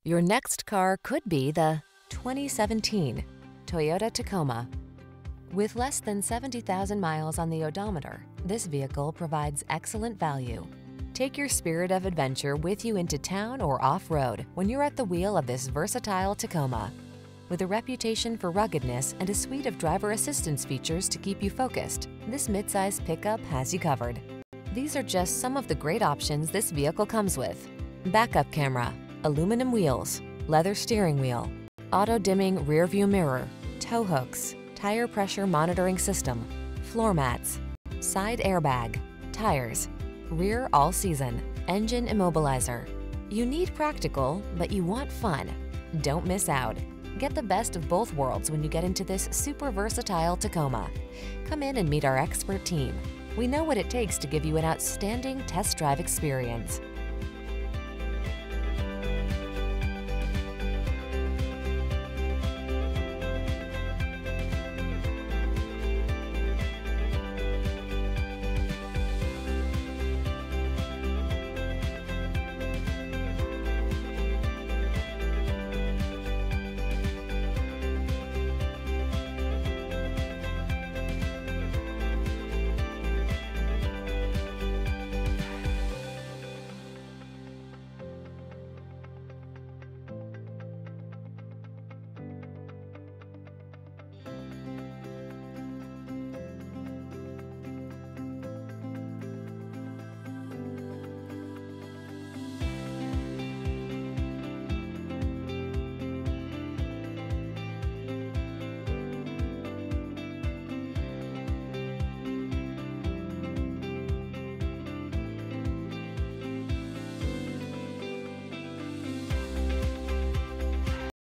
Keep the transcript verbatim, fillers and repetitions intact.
Your next car could be the twenty seventeen Toyota Tacoma. With less than seventy thousand miles on the odometer, this vehicle provides excellent value. Take your spirit of adventure with you into town or off-road when you're at the wheel of this versatile Tacoma. With a reputation for ruggedness and a suite of driver assistance features to keep you focused, this midsize pickup has you covered. These are just some of the great options this vehicle comes with: backup camera, aluminum wheels, leather steering wheel, auto-dimming rearview mirror, tow hooks, tire pressure monitoring system, floor mats, side airbag, tires, rear all-season, engine immobilizer. You need practical, but you want fun. Don't miss out. Get the best of both worlds when you get into this super versatile Tacoma. Come in and meet our expert team. We know what it takes to give you an outstanding test drive experience.